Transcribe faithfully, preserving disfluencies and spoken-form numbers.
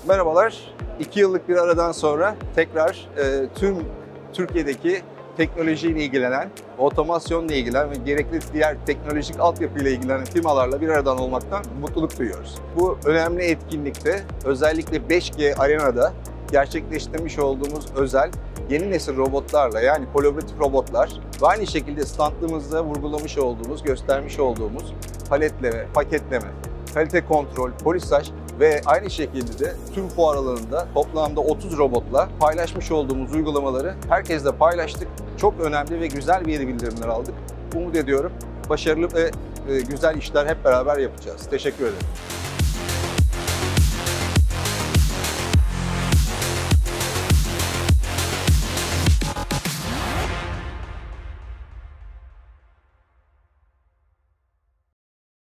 Merhabalar. İki yıllık bir aradan sonra tekrar e, tüm Türkiye'deki teknolojiyle ilgilenen, otomasyonla ilgilenen ve gerekli diğer teknolojik altyapıyla ilgilenen firmalarla bir aradan olmaktan mutluluk duyuyoruz. Bu önemli etkinlikte özellikle beş G Arena'da gerçekleştirmiş olduğumuz özel yeni nesil robotlarla, yani kolaboratif robotlar ve aynı şekilde standımızda vurgulamış olduğumuz, göstermiş olduğumuz paletleme, paketleme, kalite kontrol, polisaj ve aynı şekilde de tüm fuar alanında toplamda otuz robotla paylaşmış olduğumuz uygulamaları herkesle paylaştık. Çok önemli ve güzel bir bildirimler aldık. Umut ediyorum başarılı ve güzel işler hep beraber yapacağız. Teşekkür ederim.